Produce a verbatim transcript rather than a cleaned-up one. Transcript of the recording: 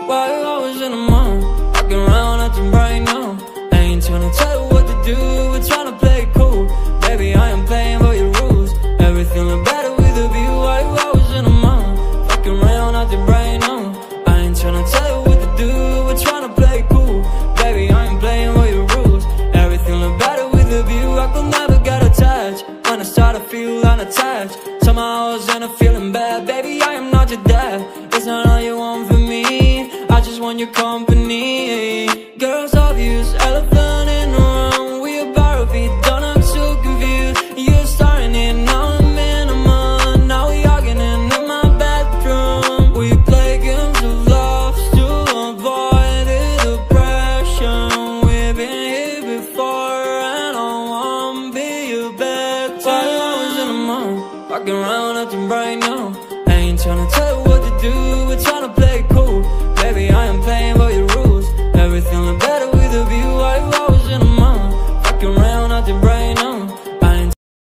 Why you always in the mood? Walking around acting right now. I ain't tryna tell you what to do, we're tryna play it cool. Baby, I am playing by your rules. Everything look better with a view. Why you always in the mood? Walking around acting right now. I ain't tryna tell you what to do, we're tryna play it cool. Baby, I am playing by your rules. Everything look better with a view. I could never get attached. When I start to feel unattached, somehow I was in a feeling bad. Baby, I am not your dad. It's not all you want from me, I just want your company. Girls obvious, elephant